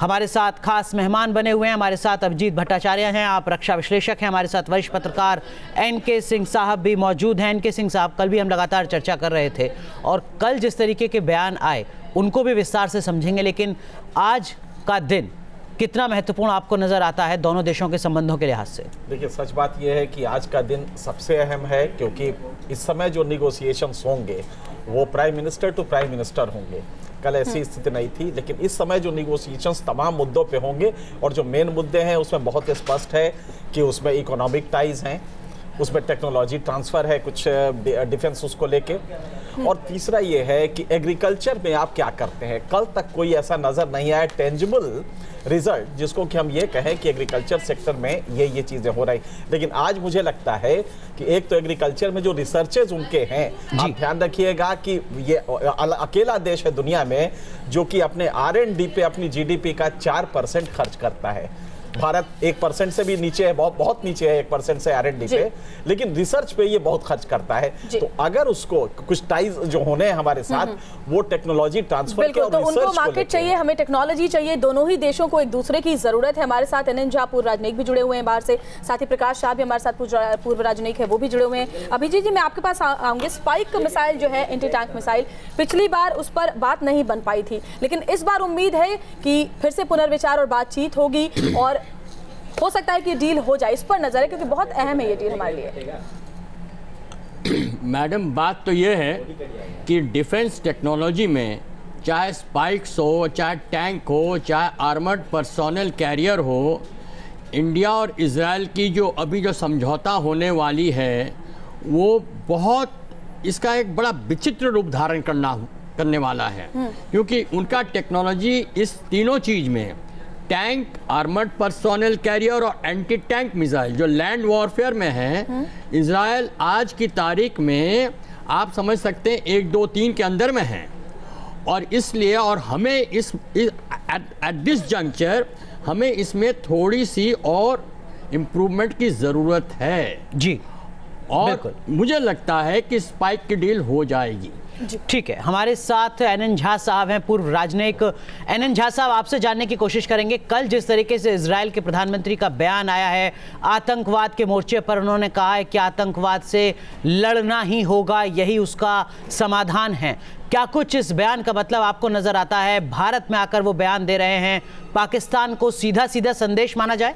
हमारे साथ खास मेहमान बने हुए हैं। हमारे साथ अभिजीत भट्टाचार्य हैं, आप रक्षा विश्लेषक हैं। हमारे साथ वरिष्ठ पत्रकार एनके सिंह साहब भी मौजूद हैं। एनके सिंह साहब, कल भी हम लगातार चर्चा कर रहे थे और कल जिस तरीके के बयान आए उनको भी विस्तार से समझेंगे, लेकिन आज का दिन कितना महत्वपूर्ण आपको नजर आता है दोनों देशों के संबंधों के लिहाज से? देखिए, सच बात यह है कि आज का दिन सबसे अहम है, क्योंकि इस समय जो निगोशिएशंस होंगे वो prime minister to prime minister होंगे। कल ऐसी स्थिति नहीं थी, लेकिन इस समय जो निगोशिएशंस तमाम मुद्दों पे होंगे और जो मेन मुद्दे हैं उसमें बहुत स्पष्ट है कि उसमें इकोनॉमिक टाइज हैं, उसमें टेक्नोलॉजी ट्रांसफ़र है, कुछ डिफेंस उसको लेके, और तीसरा ये है कि एग्रीकल्चर में आप क्या करते हैं। कल तक कोई ऐसा नज़र नहीं आया टेंजिबल रिजल्ट जिसको कि हम ये कहें कि एग्रीकल्चर सेक्टर में ये चीज़ें हो रही। लेकिन आज मुझे लगता है कि एक तो एग्रीकल्चर में जो रिसर्चेज उनके हैं, आप ध्यान रखिएगा कि ये अकेला देश है दुनिया में जो कि अपने R&D पे अपनी GDP का 4% खर्च करता है। भारत 1% से भी नीचे है, बहुत नीचे है 1% से R&D पे, लेकिन रिसर्च पे ये बहुत खर्च करता है। तो अगर उसको कुछ टाइज जो होने हैं हमारे साथ, वो टेक्नोलॉजी ट्रांसफर के और तो उनको मार्केट चाहिए, हमें टेक्नोलॉजी चाहिए। दोनों ही देशों को एक दूसरे की जरूरत है। हमारे साथ NN झा पूर्व राजनयिक भी जुड़े हुए हैं बाहर से, साथ ही प्रकाश शाह भी हमारे साथ पूर्व राजनयिक है, वो भी जुड़े हुए हैं। अभिजीत जी, मैं आपके पास आऊंगे। स्पाइक मिसाइल जो है, एंटी टैंक मिसाइल, पिछली बार उस पर बात नहीं बन पाई थी, लेकिन इस बार उम्मीद है कि फिर से पुनर्विचार और बातचीत होगी और हो सकता है कि डील हो जाए। इस पर नजर है, क्योंकि बहुत अहम है ये डील हमारे लिए। मैडम, बात तो ये है कि डिफेंस टेक्नोलॉजी में चाहे स्पाइक्स हो, चाहे टैंक हो, चाहे आर्मर्ड पर्सोनल कैरियर हो, इंडिया और इजराइल की जो अभी जो समझौता होने वाली है वो बहुत, इसका एक बड़ा विचित्र रूप धारण करने वाला है, क्योंकि उनका टेक्नोलॉजी इस तीनों चीज़ में, टैंक, आर्मर्ड पर्सोनल कैरियर और एंटी टैंक मिसाइल जो लैंड वॉरफेयर में है, इजराइल आज की तारीख में आप समझ सकते हैं 1, 2, 3 के अंदर में है। और इसलिए और हमें एट दिस जंक्चर हमें इसमें थोड़ी सी और इम्प्रूवमेंट की ज़रूरत है जी। और मुझे लगता है कि स्पाइक की डील हो जाएगी। ठीक है, हमारे साथ NN झा साहब हैं, पूर्व राजनयिक। NN झा साहब, आपसे जानने की कोशिश करेंगे, कल जिस तरीके से इजराइल के प्रधानमंत्री का बयान आया है, आतंकवाद के मोर्चे पर उन्होंने कहा है कि आतंकवाद से लड़ना ही होगा, यही उसका समाधान है। क्या कुछ इस बयान का मतलब आपको नजर आता है? भारत में आकर वो बयान दे रहे हैं, पाकिस्तान को सीधा सीधा संदेश माना जाए?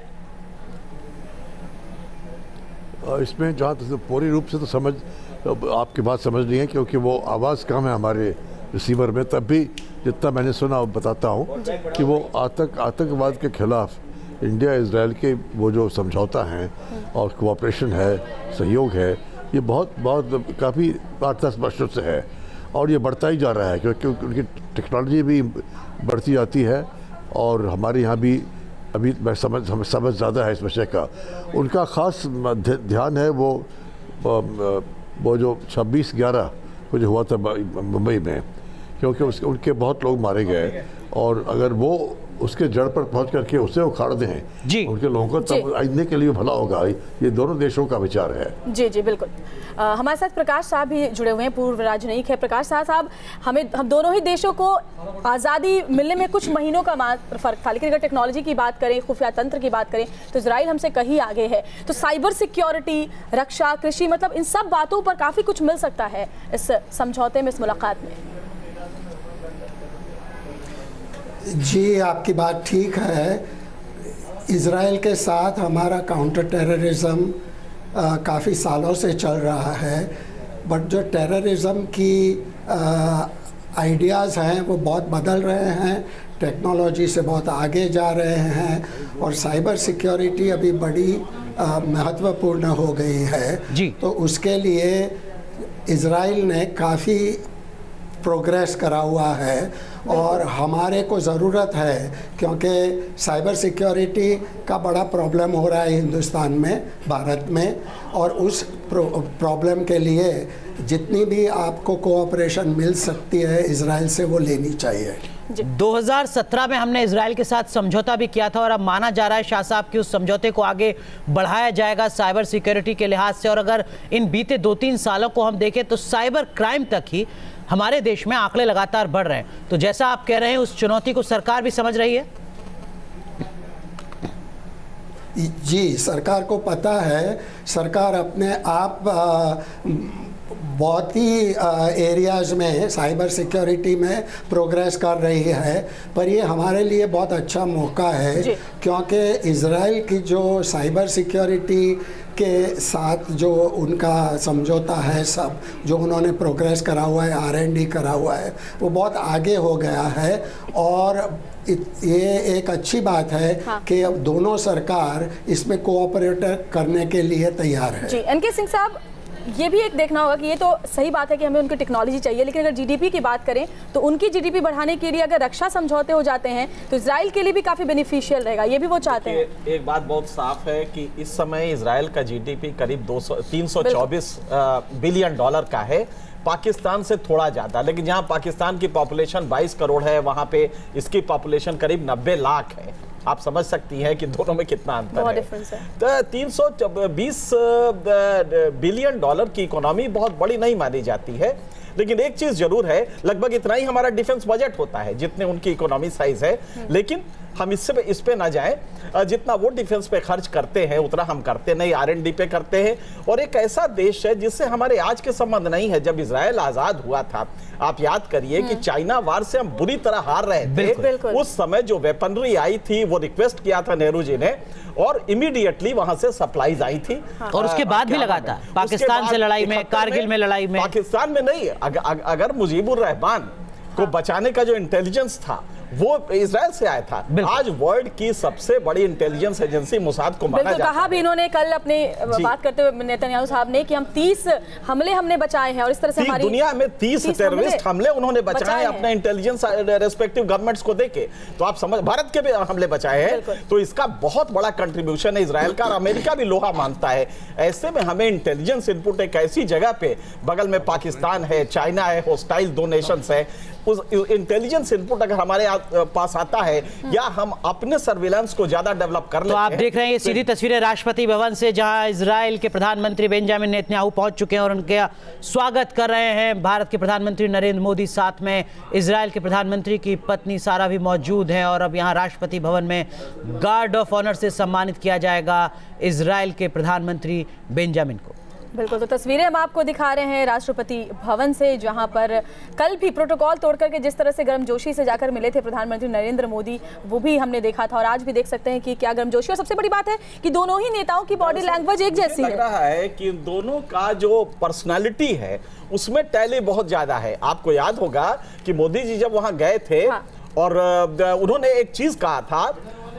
इसमें जहाँ तक पूरी रूप से तो समझ आपकी बात समझ नहीं है, क्योंकि वो आवाज़ कम है हमारे रिसीवर में। तब भी जितना मैंने सुना बताता हूँ कि वो आतंकवाद के खिलाफ इंडिया इजराइल के वो जो समझौता हैं और कोऑपरेशन है, सहयोग है, ये बहुत काफ़ी 8-10 वर्षों से है और ये बढ़ता ही जा रहा है, क्योंकि उनकी टेक्नोलॉजी भी बढ़ती जाती है और हमारे यहाँ भी अभी समझ ज़्यादा है इस विषय का। उनका ख़ास ध्यान है वो जो 26/11 को जो हुआ था मुंबई में, क्योंकि उनके बहुत लोग मारे गए और अगर वो उसके जड़ पर पहुंच करके उसे उखाड़ दें जी उनके लोगों को, तब आइंदे के लिए भला होगा। ये दोनों देशों का विचार है। जी जी बिल्कुल। हमारे साथ प्रकाश साहब भी जुड़े हुए हैं, पूर्व राजनयिक है। प्रकाश साहब, हम दोनों ही देशों को आज़ादी मिलने में कुछ महीनों का फ़र्क था, लेकिन अगर टेक्नोलॉजी की बात करें, खुफिया तंत्र की बात करें, तो इजराइल हमसे कहीं आगे है। तो साइबर सिक्योरिटी, रक्षा, कृषि, मतलब इन सब बातों पर काफ़ी कुछ मिल सकता है इस समझौते में, इस मुलाकात में। जी, आपकी बात ठीक है। इज़राइल के साथ हमारा काउंटर टेररिज्म काफ़ी सालों से चल रहा है, बट जो टेररिज्म की आइडियाज़ हैं वो बहुत बदल रहे हैं, टेक्नोलॉजी से बहुत आगे जा रहे हैं और साइबर सिक्योरिटी अभी बड़ी महत्वपूर्ण हो गई है जी। तो उसके लिए इज़राइल ने काफ़ी प्रोग्रेस करा हुआ है और हमारे को ज़रूरत है, क्योंकि साइबर सिक्योरिटी का बड़ा प्रॉब्लम हो रहा है हिंदुस्तान में, भारत में, और उस प्रॉब्लम के लिए जितनी भी आपको कोऑपरेशन मिल सकती है इजराइल से वो लेनी चाहिए। 2017 में हमने इजराइल के साथ समझौता भी किया था और अब माना जा रहा है शाह साहब कि उस समझौते को आगे बढ़ाया जाएगा साइबर सिक्योरिटी के लिहाज से। और अगर इन बीते 2-3 सालों को हम देखें तो साइबर क्राइम तक ही हमारे देश में आंकड़े लगातार बढ़ रहे हैं। तो जैसा आप कह रहे हैं, उस चुनौती को सरकार भी समझ रही है। जी, सरकार को पता है, सरकार अपने आप बहुत ही एरियाज़ में साइबर सिक्योरिटी में प्रोग्रेस कर रही है, पर ये हमारे लिए बहुत अच्छा मौका है क्योंकि इज़राइल की जो साइबर सिक्योरिटी के साथ जो उनका समझौता है, सब जो उन्होंने प्रोग्रेस करा हुआ है, R&D करा हुआ है, वो बहुत आगे हो गया है। और ये एक अच्छी बात है कि अब दोनों सरकार इसमें कोऑपरेट करने के लिए तैयार है। जी, एनके सिंह साहब, ये भी एक देखना होगा कि ये तो सही बात है कि हमें उनकी टेक्नोलॉजी चाहिए, लेकिन अगर जीडीपी की बात करें तो उनकी जीडीपी बढ़ाने के लिए अगर रक्षा समझौते हो जाते हैं तो इजराइल के लिए भी काफी बेनिफिशियल रहेगा, ये भी वो चाहते हैं। एक बात बहुत साफ है कि इस समय इजराइल का जीडीपी करीब 324 बिलियन डॉलर का है, पाकिस्तान से थोड़ा ज्यादा, लेकिन जहां पाकिस्तान की पॉपुलेशन 22 करोड़ है, वहां पे इसकी पॉपुलेशन करीब 90 लाख है। आप समझ सकती हैं कि दोनों में कितना अंतर है। तो 320 बिलियन डॉलर की इकोनॉमी बहुत बड़ी नहीं मानी जाती है, लेकिन एक चीज जरूर है, लगभग इतना ही हमारा डिफेंस बजट होता है जितने उनकी इकोनॉमी साइज है, लेकिन हम इस पे ना जाएं, जितना वो डिफेंस पे खर्च करते हैं उतना हम करते नहीं, R&D पे करते हैं। और एक ऐसा देश है जिससे हमारे आज के संबंध नहीं है। जब इजराइल आजाद हुआ था, आप याद करिए कि चाइना वार से हम बुरी तरह हार रहे थे, उस समय जो वेपनरी आई थी वो रिक्वेस्ट किया था नेहरू जी ने, और इमीडिएटली वहां से सप्लाईज आई थी। और उसके बाद भी लगा था पाकिस्तान से लड़ाई में, कारगिल में लड़ाई में, पाकिस्तान में नहीं। अगर मुजीबुर रहमान को बचाने का जो इंटेलिजेंस था वो इजराइल से आया था। आज वर्ल्ड की सबसे बड़ी इंटेलिजेंस एजेंसी मोसाद को माना जाता है। कहा भी इन्होंने कल अपने बात करते हुए नेतन्याहू साहब ने कि हम 30 हमले हमने बचाए हैं, और इस तरह से हमारी दुनिया में 30 टेररिस्ट हमले उन्होंने बचाए हैं अपने इंटेलिजेंस रेस्पेक्टिव गवर्नमेंट्स को देके। तो आप समझ, भारत के भी हमले बचाए हैं, तो इसका बहुत बड़ा कंट्रीब्यूशन है इजराइल का, और अमेरिका भी लोहा मानता है। ऐसे में हमें इंटेलिजेंस इनपुट एक ऐसी जगह पे, बगल में पाकिस्तान है, चाइना है, होस्टाइल दो नेशंस है, उस इंटेलिजेंस इनपुट अगर हमारे पास आता है या हम अपने सर्विलांस को ज्यादा डेवलप कर लेते हैं। तो आप देख रहे हैं ये सीधी तस्वीरें राष्ट्रपति भवन से, जहां इजराइल के प्रधानमंत्री बेंजामिन नेतन्याहू पहुंच चुके हैं और उनके स्वागत कर रहे हैं भारत के प्रधानमंत्री नरेंद्र मोदी। साथ में इजराइल के प्रधानमंत्री की पत्नी सारा भी मौजूद हैं, और अब यहां राष्ट्रपति भवन में गार्ड ऑफ ऑनर से सम्मानित किया जाएगा इजराइल के प्रधानमंत्री बेंजामिन को। बिल्कुल, तो तस्वीरें हम आपको दिखा रहे हैं राष्ट्रपति भवन से, जहां पर कल भी प्रोटोकॉल तोड़ करके जिस तरह से गर्मजोशी से जाकर मिले थे प्रधानमंत्री नरेंद्र मोदी, वो भी हमने देखा था, और आज भी देख सकते हैं कि क्या गर्मजोशी। और सबसे बड़ी बात है कि दोनों ही नेताओं की बॉडी लैंग्वेज एक जैसी है। लग रहा है कि दोनों का जो पर्सनालिटी है उसमें टैली बहुत ज्यादा है। आपको याद होगा कि मोदी जी जब वहां गए थे और उन्होंने एक चीज कहा था,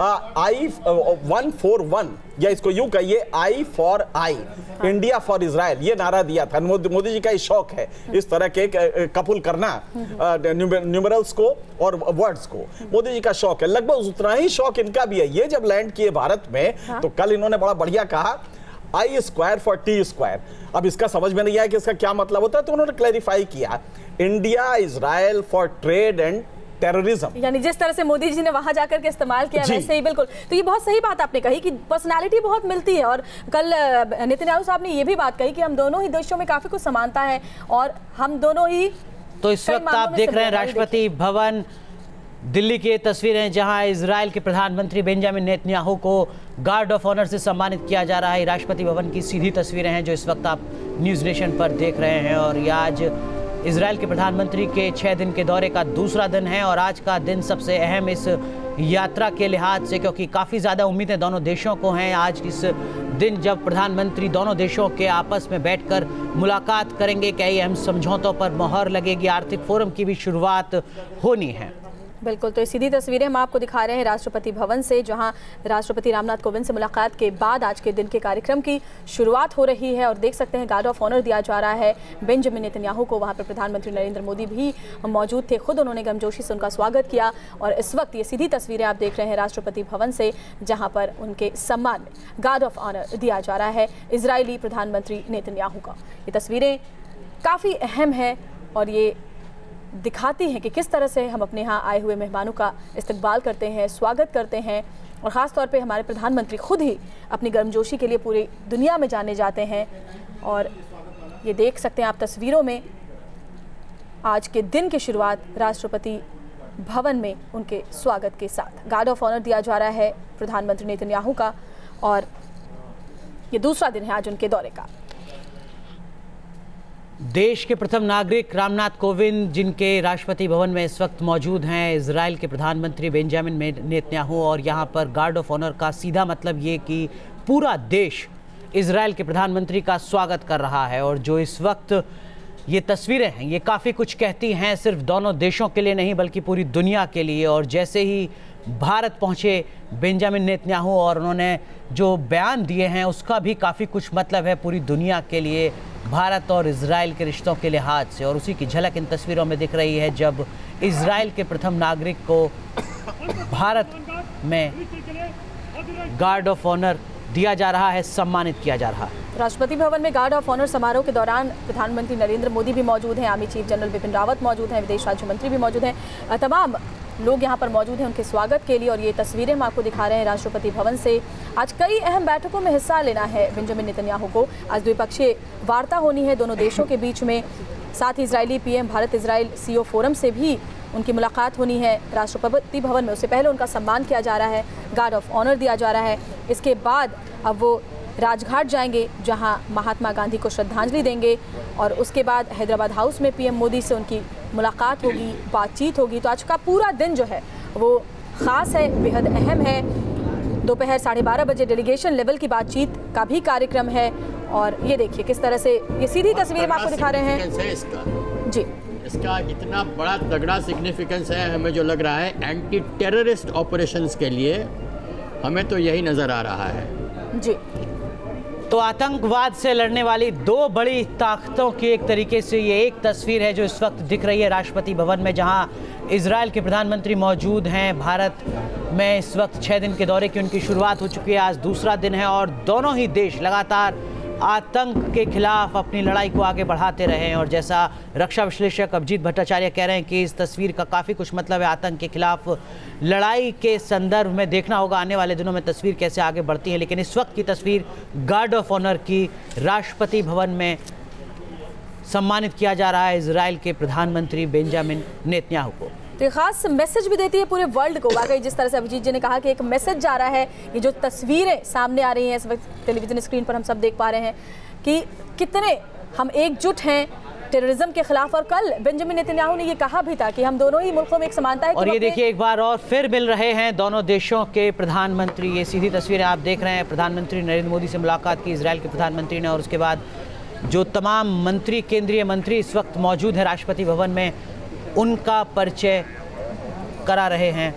I-141, या इसको यूं कहिए I for I, India for Israel, ये नारा दिया था। मोदी जी का ये शौक है इस तरह के कपुल करना, न्यूमरल्स को और वर्ड्स को, मोदी जी का शौक है। लगभग उतना ही शौक इनका भी है। ये जब लैंड किए भारत में तो कल इन्होंने बड़ा बढ़िया कहा, I² फॉर T²। अब इसका समझ में नहीं आया कि इसका क्या मतलब होता है, तो उन्होंने क्लैरिफाई किया, India Israel for trade and terrorism. यानी जिस तरह से मोदी जी ने वहां जाकर के इस्तेमाल किया वैसे ही। बिल्कुल, तो ये बहुत सही बात आपने कही कि पर्सनालिटी बहुत मिलती है, और कल नेतन्याहू साहब ने ये भी बात कही कि हम दोनों ही देशों में काफी कुछ समानता है और हम दोनों ही। तो इस वक्त आप देख रहे हैं राष्ट्रपति भवन दिल्ली की तस्वीरें, जहां इजराइल के प्रधानमंत्री बेंजामिन नेतन्याहू को गार्ड ऑफ ऑनर से सम्मानित किया जा रहा है। राष्ट्रपति भवन की सीधी तस्वीरें हैं जो इस वक्त आप न्यूज़ नेशन पर देख रहे हैं, और ये आज इजराइल के प्रधानमंत्री के 6 दिन के दौरे का दूसरा दिन है, और आज का दिन सबसे अहम इस यात्रा के लिहाज से, क्योंकि काफ़ी ज़्यादा उम्मीदें दोनों देशों को हैं। आज इस दिन जब प्रधानमंत्री दोनों देशों के आपस में बैठकर मुलाकात करेंगे, कई अहम समझौतों पर मोहर लगेगी, आर्थिक फोरम की भी शुरुआत होनी है। बिल्कुल, तो सीधी तस्वीरें हम आपको दिखा रहे हैं राष्ट्रपति भवन से, जहां राष्ट्रपति रामनाथ कोविंद से मुलाकात के बाद आज के दिन के कार्यक्रम की शुरुआत हो रही है, और देख सकते हैं गार्ड ऑफ ऑनर दिया जा रहा है बेंजामिन नेतन्याहू को। वहां पर प्रधानमंत्री नरेंद्र मोदी भी मौजूद थे, खुद उन्होंने गर्मजोशी से उनका स्वागत किया, और इस वक्त ये सीधी तस्वीरें आप देख रहे हैं राष्ट्रपति भवन से, जहाँ पर उनके सम्मान में गार्ड ऑफ ऑनर दिया जा रहा है इजरायली प्रधानमंत्री नेतन्याहू का। ये तस्वीरें काफ़ी अहम है और ये दिखाती हैं कि किस तरह से हम अपने यहाँ आए हुए मेहमानों का इस्तकबाल करते हैं, स्वागत करते हैं, और ख़ास तौर पे हमारे प्रधानमंत्री खुद ही अपनी गर्मजोशी के लिए पूरी दुनिया में जाने जाते हैं। और ये देख सकते हैं आप तस्वीरों में आज के दिन की शुरुआत राष्ट्रपति भवन में उनके स्वागत के साथ। गार्ड ऑफ ऑनर दिया जा रहा है प्रधानमंत्री नेतन्याहू का, और ये दूसरा दिन है आज उनके दौरे का। देश के प्रथम नागरिक रामनाथ कोविंद, जिनके राष्ट्रपति भवन में इस वक्त मौजूद हैं, इजराइल के प्रधानमंत्री बेंजामिन नेतन्याहू, और यहाँ पर गार्ड ऑफ ऑनर का सीधा मतलब ये कि पूरा देश इजराइल के प्रधानमंत्री का स्वागत कर रहा है। और जो इस वक्त ये तस्वीरें हैं, ये काफ़ी कुछ कहती हैं, सिर्फ दोनों देशों के लिए नहीं बल्कि पूरी दुनिया के लिए। और जैसे ही भारत पहुंचे बेंजामिन नेतन्याहू और उन्होंने जो बयान दिए हैं उसका भी काफ़ी कुछ मतलब है पूरी दुनिया के लिए, भारत और इजराइल के रिश्तों के लिहाज से। और उसी की झलक इन तस्वीरों में दिख रही है जब इजराइल के प्रथम नागरिक को भारत में गार्ड ऑफ ऑनर दिया जा रहा है, सम्मानित किया जा रहा है। राष्ट्रपति भवन में गार्ड ऑफ ऑनर समारोह के दौरान प्रधानमंत्री नरेंद्र मोदी भी मौजूद हैं, army chief general Bipin Rawat मौजूद हैं, विदेश राज्य मंत्री भी मौजूद हैं, तमाम लोग यहां पर मौजूद हैं उनके स्वागत के लिए। और ये तस्वीरें हम आपको दिखा रहे हैं राष्ट्रपति भवन से। आज कई अहम बैठकों में हिस्सा लेना है बेंजामिन नेतन्याहू को। आज द्विपक्षीय वार्ता होनी है दोनों देशों के बीच में, साथ ही Israeli PM Bharat Israel CEO forum से भी उनकी मुलाकात होनी है राष्ट्रपति भवन में। उससे पहले उनका सम्मान किया जा रहा है, गार्ड ऑफ ऑनर दिया जा रहा है। इसके बाद अब वो राजघाट जाएंगे जहां महात्मा गांधी को श्रद्धांजलि देंगे और उसके बाद हैदराबाद हाउस में पीएम मोदी से उनकी मुलाकात होगी, बातचीत होगी। तो आज का पूरा दिन जो है वो ख़ास है, बेहद अहम है। दोपहर 12:30 बजे डेलीगेशन लेवल की बातचीत का भी कार्यक्रम है। और ये देखिए किस तरह से ये सीधी तस्वीर हम आपको दिखा रहे हैं जी। इसका इतना बड़ा तगड़ा सिग्निफिकेंस है, हमें जो लग रहा है एंटी टेररिस्ट ऑपरेशंस के लिए, हमें तो यही नज़र आ रहा है जी। तो आतंकवाद से लड़ने वाली दो बड़ी ताकतों की एक तरीके से ये एक तस्वीर है जो इस वक्त दिख रही है राष्ट्रपति भवन में, जहां इजराइल के प्रधानमंत्री मौजूद हैं। भारत में इस वक्त 6 दिन के दौरे की उनकी शुरुआत हो चुकी है, आज दूसरा दिन है और दोनों ही देश लगातार आतंक के खिलाफ अपनी लड़ाई को आगे बढ़ाते रहे हैं। और जैसा रक्षा विश्लेषक अभिजीत भट्टाचार्य कह रहे हैं कि इस तस्वीर का काफ़ी कुछ मतलब है आतंक के खिलाफ लड़ाई के संदर्भ में। देखना होगा आने वाले दिनों में तस्वीर कैसे आगे बढ़ती है, लेकिन इस वक्त की तस्वीर गार्ड ऑफ ऑनर की, राष्ट्रपति भवन में सम्मानित किया जा रहा है इजराइल के प्रधानमंत्री बेंजामिन नेतन्याहू को। तो ये खास मैसेज भी देती है पूरे वर्ल्ड को। वाकई जिस तरह से अभिजीत जी ने कहा कि एक मैसेज जा रहा है, ये जो तस्वीरें सामने आ रही हैं इस वक्त टेलीविजन स्क्रीन पर हम सब देख पा रहे हैं कि कितने हम एकजुट हैं टेररिज्म के खिलाफ। और कल बेंजामिन नेतन्याहू ने ये कहा भी था कि हम दोनों ही मुल्कों में एक समानता है। और ये देखिए एक बार और फिर मिल रहे हैं दोनों देशों के प्रधानमंत्री। ये सीधी तस्वीरें आप देख रहे हैं, प्रधानमंत्री नरेंद्र मोदी से मुलाकात की इजराइल के प्रधानमंत्री ने, और उसके बाद जो तमाम मंत्री, केंद्रीय मंत्री इस वक्त मौजूद है राष्ट्रपति भवन में, उनका परिचय करा रहे हैं।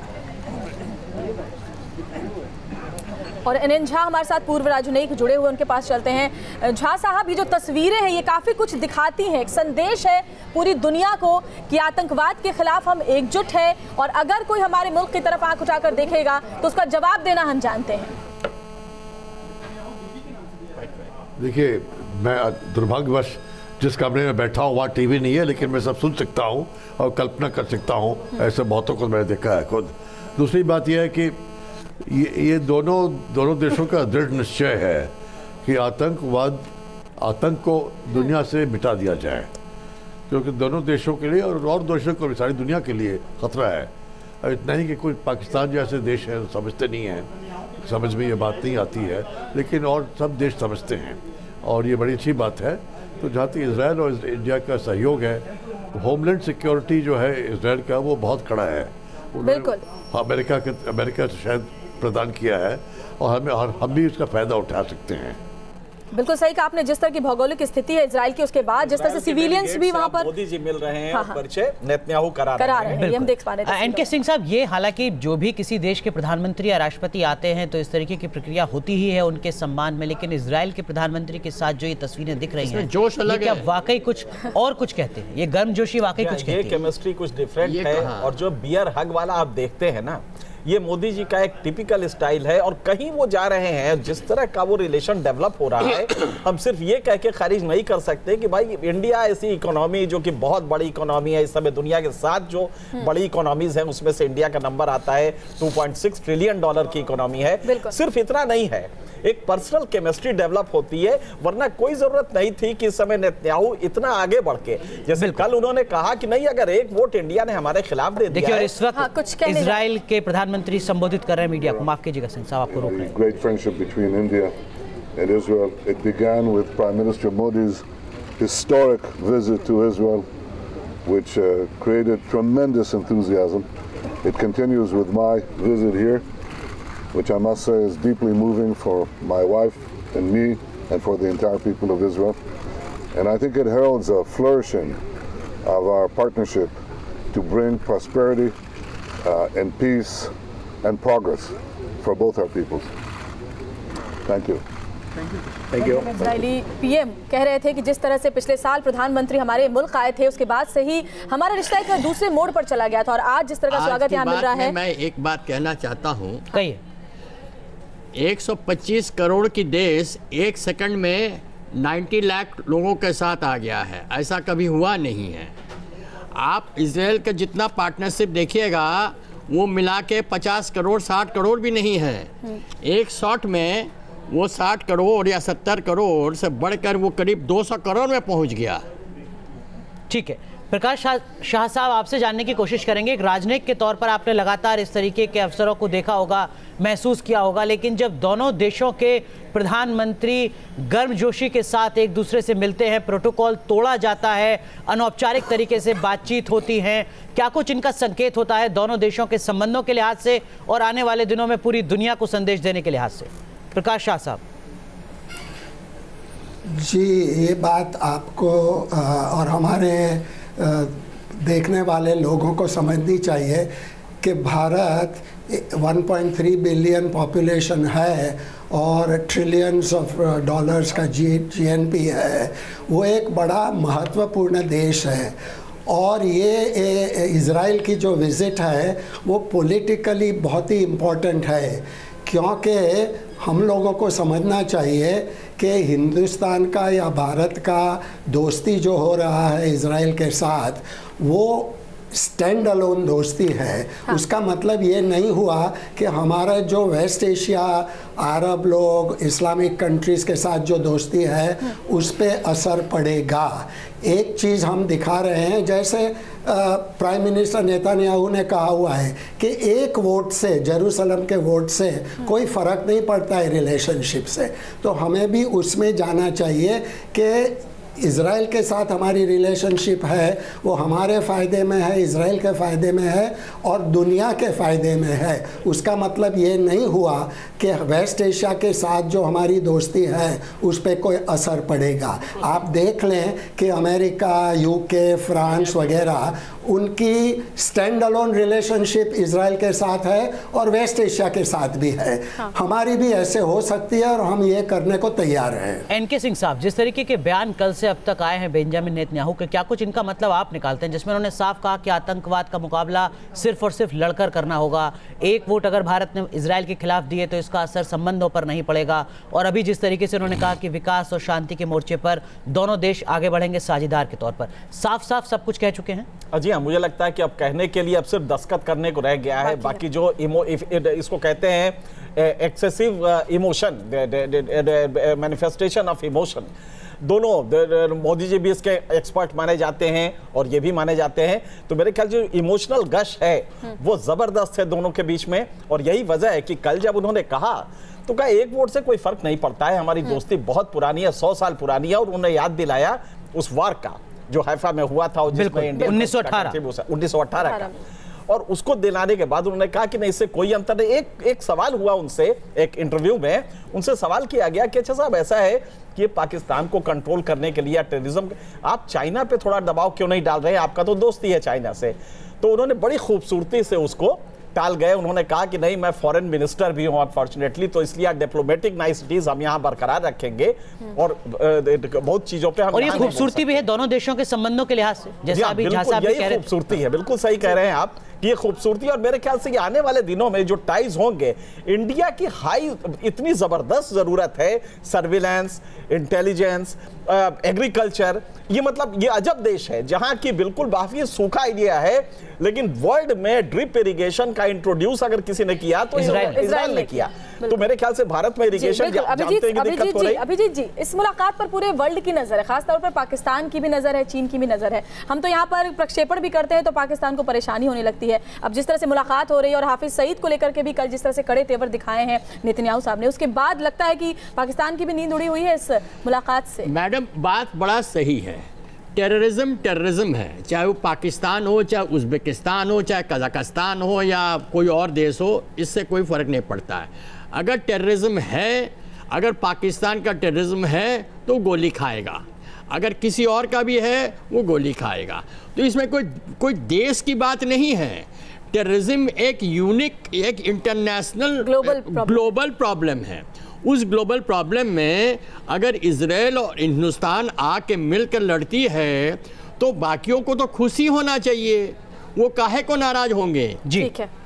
और एनएन झा हमारे साथ पूर्व राजनयिक जुड़े हुए, उनके पास चलते हैं। झा साहब, ये जो तस्वीरें हैं ये काफ़ी कुछ दिखाती हैं, एक संदेश है पूरी दुनिया को कि आतंकवाद के खिलाफ हम एकजुट हैं और अगर कोई हमारे मुल्क की तरफ आंख उठाकर देखेगा तो उसका जवाब देना हम जानते हैं। देखिए, मैं दुर्भाग्यवश जिस कमरे में बैठा हूँ वहाँ टीवी नहीं है, लेकिन मैं सब सुन सकता हूँ और कल्पना कर सकता हूँ। ऐसे बहुतों को मैंने देखा है खुद। दूसरी बात यह है कि ये दोनों देशों का दृढ़ निश्चय है कि आतंक को दुनिया से मिटा दिया जाए, क्योंकि दोनों देशों के लिए और देशों को भी, सारी दुनिया के लिए खतरा है। और इतना ही कि कोई पाकिस्तान जैसे देश है समझते नहीं हैं, समझ में ये बात नहीं आती है, लेकिन और सब देश समझते हैं और ये बड़ी अच्छी बात है। तो जहाँ तक इजराइल और इंडिया का सहयोग है, होमलैंड सिक्योरिटी जो है इजराइल का वो बहुत कड़ा है। बिल्कुल अमेरिका से शायद प्रदान किया है और हम भी उसका फायदा उठा सकते हैं। बिल्कुल सही कहा आपने। जिस तरह की भौगोलिक स्थिति है इजराइल की, उसके बाद जिस तरह से सिविलियंस भी वहां पर मोदी जी मिल रहे हैं और परिचय नेतन्याहू करा रहे हैं, ये हम देख पा रहे हैं। एनके सिंह साहब, ये हालांकि जो भी किसी देश के प्रधानमंत्री या राष्ट्रपति आते हैं तो इस तरीके की प्रक्रिया होती ही है उनके सम्मान में, लेकिन इजराइल के प्रधानमंत्री के साथ जो ये तस्वीरें दिख रही हैं, जोश अलग है, वाकई कुछ और कुछ कहते हैं, ये गर्मजोशी वाकई कुछ कहते हैं, ये केमिस्ट्री कुछ डिफरेंट है। और जो बियर हग वाला आप देखते हैं ना, ये मोदी जी का एक टिपिकल स्टाइल है और कहीं वो जा रहे हैं, जिस तरह का वो रिलेशन डेवलप हो रहा है, हम सिर्फ ये कह के खारिज नहीं कर सकते कि भाई इंडिया ऐसी इकोनॉमी जो कि बहुत बड़ी इकोनॉमी है इस समय दुनिया के साथ जो बड़ी इकोनॉमीज हैं उसमें से इंडिया का नंबर आता है, $2.6 ट्रिलियन की इकोनॉमी है। सिर्फ इतना नहीं है, एक पर्सनल केमिस्ट्री डेवलप होती है, वरना कोई जरूरत नहीं थी कि इस समय नेतन्याहू इतना आगे बढ़ के, जैसे कल उन्होंने कहा कि नहीं, अगर एक वोट इंडिया ने हमारे खिलाफ दे दिया। देखिए, और इस वक्त इजराइल के प्रधानमंत्री प्रधानमंत्री संबोधित कर रहे हैं मीडिया को। माफ कीजिएगा सिंह साहब, आपको रोक रहे हैं। Great friendship between India and Israel. It began with Prime Minister Modi's historic visit to Israel, which created tremendous enthusiasm. It continues with my visit here, which I must say is deeply moving for my wife and me and for the entire people of Israel. And I think it heralds a flourishing of our partnership to bring prosperity and peace and progress for both our peoples. Thank you. Israeli PM कह रहे थे कि जिस तरह से पिछले साल प्रधानमंत्री हमारे मुल्क आए थे, उसके बाद से ही हमारा रिश्ता एक दूसरे मोड़ पर चला गया था, और आज जिस तरह का स्वागत यहाँ मिल रहा है। मैं एक बात कहना चाहता हूँ, कहिए। 125 करोड़ की देश एक सेकंड में 90 लाख लोगों के साथ आ गया है, ऐसा कभी हुआ नहीं है। आप इजराइल का जितना पार्टनरशिप देखिएगा वो मिला के 50 करोड़ 60 करोड़ भी नहीं है। एक शॉट में वो 60 करोड़ या 70 करोड़ से बढ़कर वो करीब 200 करोड़ में पहुंच गया। ठीक है, प्रकाश शाह साहब, आपसे जानने की कोशिश करेंगे। एक राजनीतिक के तौर पर आपने लगातार इस तरीके के अवसरों को देखा होगा, महसूस किया होगा, लेकिन जब दोनों देशों के प्रधानमंत्री गर्मजोशी के साथ एक दूसरे से मिलते हैं, प्रोटोकॉल तोड़ा जाता है, अनौपचारिक तरीके से बातचीत होती है, क्या कुछ इनका संकेत होता है दोनों देशों के संबंधों के लिहाज से और आने वाले दिनों में पूरी दुनिया को संदेश देने के लिहाज से? प्रकाश शाह साहब जी, ये बात आपको और हमारे देखने वाले लोगों को समझनी चाहिए कि भारत 1.3 बिलियन पॉपुलेशन है और ट्रिलियंस ऑफ डॉलर्स का जीएनपी है। वो एक बड़ा महत्वपूर्ण देश है, और ये इज़राइल की जो विज़िट है वो पॉलिटिकली बहुत ही इम्पोर्टेंट है, क्योंकि हम लोगों को समझना चाहिए कि हिंदुस्तान का या भारत का दोस्ती जो हो रहा है इज़राइल के साथ, वो स्टैंड अलोन दोस्ती है। हाँ। उसका मतलब ये नहीं हुआ कि हमारा जो वेस्ट एशिया, अरब लोग, इस्लामिक कंट्रीज़ के साथ जो दोस्ती है उस पर असर पड़ेगा। एक चीज़ हम दिखा रहे हैं, जैसे प्राइम मिनिस्टर नेतन्याहू ने कहा हुआ है कि एक वोट से, जेरूसलम के वोट से कोई फ़र्क नहीं पड़ता है रिलेशनशिप से। तो हमें भी उसमें जाना चाहिए कि इज़राइल के साथ हमारी रिलेशनशिप है वो हमारे फ़ायदे में है, इज़राइल के फ़ायदे में है और दुनिया के फ़ायदे में है। उसका मतलब ये नहीं हुआ कि वेस्ट एशिया के साथ जो हमारी दोस्ती है उस पर कोई असर पड़ेगा। आप देख लें कि अमेरिका, यूके, फ्रांस वगैरह, उनकी स्टैंड अलोन रिलेशनशिप इज़राइल के साथ है और वेस्ट एशिया के साथ भी है। हाँ। हमारी भी ऐसे हो सकती है और हम ये करने को तैयार हैं। एनके सिंह साहब, जिस तरीके के बयान कल से अब तक आए हैं बेंजामिन नेतन्याहू के, क्या कुछ इनका मतलब आप निकालते हैं, जिसमें उन्होंने साफ कहा कि आतंकवाद का मुकाबला सिर्फ और सिर्फ लड़कर करना होगा, एक वोट अगर भारत ने इजराइल के खिलाफ दिए तो इसका असर संबंधों पर नहीं पड़ेगा, और अभी जिस तरीके से उन्होंने कहा कि विकास और शांति के मोर्चे पर दोनों देश आगे बढ़ेंगे साझेदार के तौर पर, साफ साफ सब कुछ कह चुके हैं? जी हाँ, मुझे लगता है कि अब कहने के लिए अब सिर्फ दस्तखत करने को रह गया है। बाकी जो इसको कहते हैं excessive emotion, manifestation of emotion, दोनों मोदी जी भी इसके एक्सपर्ट माने जाते हैं और ये भी माने जाते हैं। तो मेरे ख्याल जो इमोशनल गश है वो जबरदस्त है दोनों के बीच में, और यही वजह है कि कल जब उन्होंने कहा तो कहा एक वोट से कोई फर्क नहीं पड़ता है, हमारी दोस्ती बहुत पुरानी है, 100 साल पुरानी है। और उन्होंने याद दिलाया उस वार का जो हैफा में हुआ था, जिसमें 1918 का, और उसको दिलाने के बाद उन्होंने कहा कि नहीं, इससे कोई अंतर नहीं। एक सवाल हुआ उनसे, एक इंटरव्यू में उनसे सवाल किया गया कि अच्छा साहब, ऐसा है कि पाकिस्तान को कंट्रोल करने के लिए या टेररिज्म, आप चाइना पे थोड़ा दबाव क्यों नहीं डाल रहे हैं, आपका तो दोस्ती है चाइना से। तो उन्होंने बड़ी खूबसूरती से उसको टाल गए। उन्होंने कहा कि नहीं, मैं फॉरेन मिनिस्टर भी हूं अनफॉर्चुनेटली, तो इसलिए डिप्लोमेटिक नाइसिटीज हम यहाँ बरकरार रखेंगे और बहुत चीजों पे हम, और ये खूबसूरती भी है दोनों देशों के संबंधों के लिहाज से, जैसा अभी झा साहब कह रहे हैं, खूबसूरती है। बिल्कुल सही कह रहे हैं आप, ये खूबसूरती। और मेरे ख्याल से ये आने वाले दिनों में जो टाइज होंगे, इंडिया की हाई इतनी जबरदस्त जरूरत है सर्विलांस, इंटेलिजेंस, एग्रीकल्चर, ये मतलब ये अजब देश है जहां की बिल्कुल काफी सूखा एरिया है, लेकिन वर्ल्ड में ड्रिप इरिगेशन का इंट्रोड्यूस अगर किसी ने किया तो इजराइल ने किया। तो मेरे ख्याल से भारत में इरिगेशन अभिजीत जी, इस मुलाकात पर पूरे वर्ल्ड की नजर है, खासतौर पर पाकिस्तान की भी नजर है, चीन की भी नजर है। हम तो यहाँ पर प्रक्षेपण भी करते हैं तो पाकिस्तान को परेशानी होने लगती है। अब जिस तरह से मुलाकात हो रही है और हाफिज सईद को लेकर के भी कल जिस तरह से कड़े तेवर दिखाए हैं नेतन्याहू साहब ने, उसके बाद लगता है कि पाकिस्तान की भी नींद उड़ी हुई है इस मुलाकात से। मैडम बात बड़ा सही है, टेररिज्म है, चाहे वो पाकिस्तान हो, चाहे उज़्बेकिस्तान हो, चाहे कजाकिस्तान हो या कोई और देश हो, इससे कोई फ़र्क नहीं पड़ता है। अगर टेररिज्म है, अगर पाकिस्तान का टेररिज्म है तो गोली खाएगा, अगर किसी और का भी है वो गोली खाएगा। तो इसमें कोई देश की बात नहीं है। टेररिज्म एक यूनिक, एक इंटरनेशनल ग्लोबल प्रॉब्लम है। उस ग्लोबल प्रॉब्लम में अगर इजराइल और हिंदुस्तान आके मिलकर लड़ती है तो बाकियों को तो खुशी होना चाहिए, वो काहे को नाराज होंगे। ठीक है।